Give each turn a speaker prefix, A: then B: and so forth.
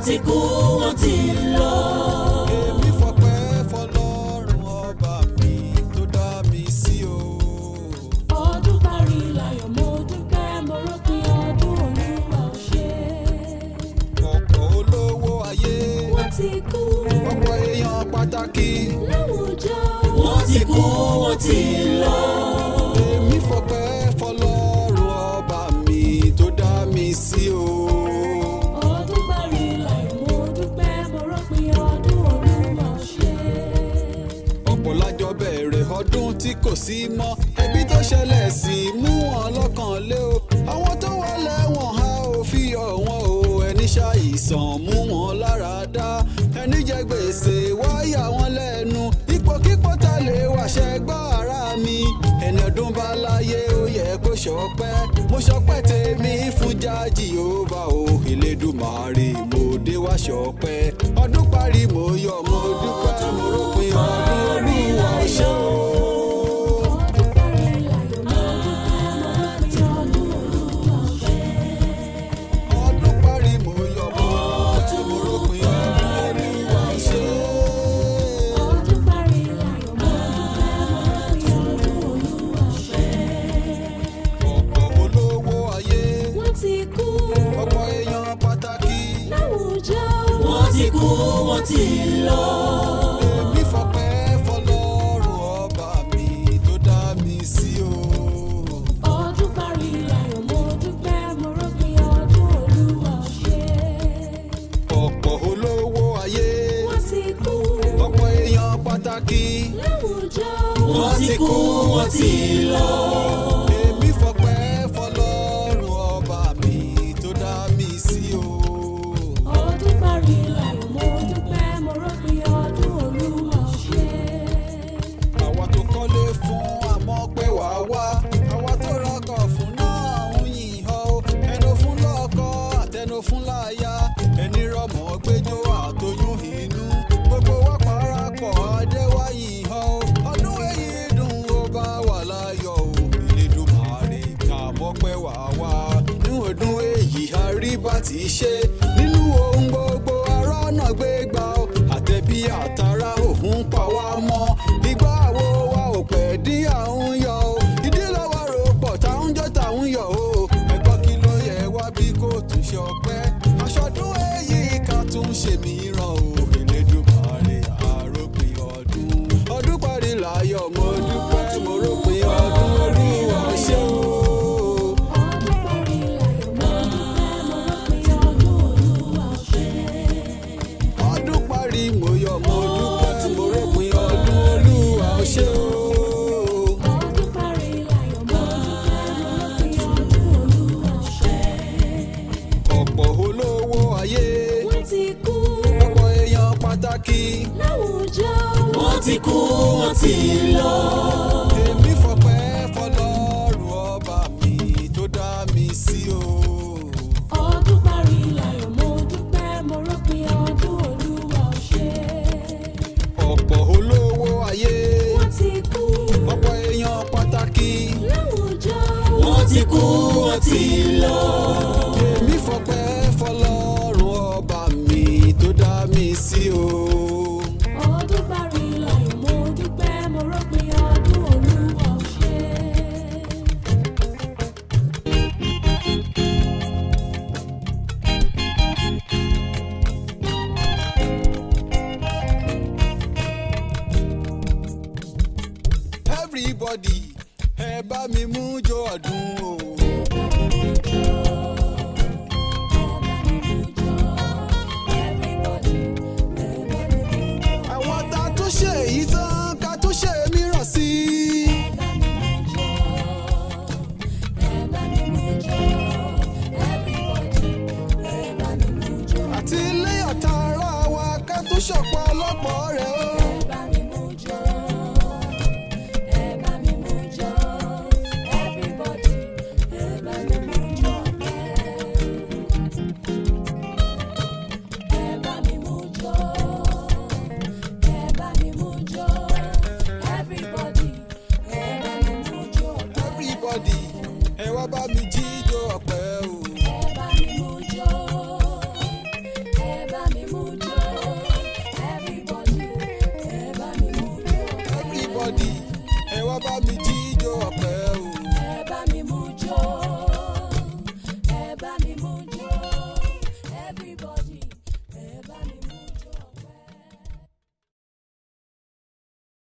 A: ti kú wọ́n ti lọ.
B: èmi fọpẹ́ fọlọ́run ọba mi tó dá mi sí o.
A: ọdún parí láyọ̀ mo dúpẹ́ mo rọ́pin ọdún Olúwa ò ṣe.
B: ọ̀pọ̀ olówó ayé
A: wọ́n ti kú.
B: ọ̀pọ̀ èèyàn pàtàkì
A: láwùjọ wọ́n ti kú wọ́n ti lọ.
B: èmi fọpẹ́ fọlọ́run ọba mi tó dá mi sí o.
A: ọdún parí láyọ̀ mo dúpẹ́ mo rọ́pin ọdún Olúwa ò ṣe.
B: ọ̀pọ̀ lájọ bẹ̀rẹ̀ ọdún tí kò sí mọ́ ẹbí tó ṣẹlẹ̀ sí mú wọn lọ́kàn lé o. àwọn tó wà lẹ́wọ̀n a ò fi yọ̀ wọ́n o. ẹni ṣàìsàn mú wọn lára dá ẹni jẹ gbèsè wáyà wọn lẹ́nu. ipòkípò ta lè wàṣẹ gbọ́ ara mi. ẹni ọdún bá láyé ó yẹ kó ṣọpẹ́. mo ṣọpẹ́ tèmi fún jájì ó bá o. Elédùmarè mo dé wá ṣọpẹ́. ọdún parí mo yọ̀ mo dúpẹ́ mo ròpin ọdún Olúwa ò ṣe o.
A: ọdún parí láyọ̀ mo dúpẹ́ mo rọ́pin ọdún Olúwa ò ṣe.
B: ọdún parí mo yọ̀ mo dúpẹ́ mo ròpin ọdún Olúwa ò ṣe.
A: ọdún parí láyọ̀ mo dúpẹ́ mo rọ́pin ọdún Olúwa ò ṣe.
B: ọ̀pọ̀ olówó ayé
A: wọ́n ti kú.
B: ọ̀pọ̀ èèyàn pàtàkì
A: láwùjọ wọ́n ti kú wọ́n ti lọ.
B: èmi fọpẹ́ fọlọ́run ọba mi tó dá mi sí o.
A: ọdún parí láyọ̀ mo dúpẹ́ mo rọ́pin ọdún Olúwa ò ṣe.
B: ọ̀pọ̀ olówó ayé
A: wọ́n ti kú.
B: ọ̀pọ̀ èèyàn pàtàkì
A: láwùjọ wọ́n ti kú wọ́n ti lọ.
B: èmi fọpẹ́ fọlọ́run ọba mi tó dá mi sí o.
A: ọdún parí láyọ̀ mo dúpẹ́ mo rọ́pin ọdún Olúwa ò ṣe.
B: àwa tó kọ́lé fún àmọ́ pé wàá wá. àwa tó rọkọ̀ fún náà ń yìn ọ́ o. ẹnu fún lọ́kọ àtẹnu fún láya. ẹni rọmọ gbẹjọ àtọyún inú. gbogbo wa parapọ̀ adéwà yìn ọ́ o. ọdún èyí dùn ó bá wà láyọ̀ o. Elédùmarè ká mọ̀ pé wàá wá. nínú ọdún èyí a rí bá ti ṣe. nínú ohun gbogbo arọ́nà gbégbá o. àtẹ̀bí àtàrà òun pa wá mọ́. ìgbà wo wa ò pẹ́ dín àwọn yọ o. ìdí lọ́wọ́ rò pọ̀ táwọn jọ táwọn yọ o. ẹgbọ́n kí ló yẹ wá bí kò tún ṣe ọpẹ́. aṣọ́dún èyí ká tún ṣe mìíràn o. Elédùmarè àròpin ọdún. ọdún parí láyọ̀ mo dúpẹ́ mo ròpin ọdún Olúwa ò ṣe o.
A: ọdún parí láyọ̀ mo dúpẹ́ mo rọ́pin ọdún Olúwa ò ṣe.
B: ọdún parí mo yọ̀ mo dúpẹ́ mo ròpin ọdún Olúwa ò ṣe o.
A: ọdún parí láyọ̀ mo dúpẹ́ mo rọ́pin ọdún Olúwa ò ṣe.
B: ọ̀pọ̀ olówó ayé
A: wọ́n ti kú.
B: ọ̀pọ̀ èèyàn pàtàkì
A: láwùjọ wọ́n ti kú wọ́n ti lọ.
B: èmi fọpẹ́ fọlọ́run ọba mi tó dá mi sí o.
A: ọdún parí láyọ̀ mo dúpẹ́ mo rọ́pin ọdún Olúwa ò ṣe.
B: ọ̀pọ̀ olówó ayé
A: wọ́n ti kú.
B: ọ̀pọ̀ èèyàn pàtàkì
A: láwùjọ wọ́n ti kú wọ́n ti lọ.
B: èmi fọpẹ́ fọlọ́run ọba mi tó dá mi sí o.
A: ọdún parí láyọ̀ mo dúpẹ́ mo rọ́pin ọdún Olúwa ò ṣe.
B: everybody ẹ bá mi mú jó ọdún o. àwọn tá a tún ṣe èyí tán ká tún ṣe mìíràn sí i. àti ilé ọ̀tá ara wa ká tún ṣọ̀pọ̀ ọlọ́pọ̀ rẹ̀ o. everybody ẹ wá bá mi jíjó ọpẹ́ o.
A: ẹ bá mi mú jó, ẹ bá
B: everybody ẹ wá bá mi jí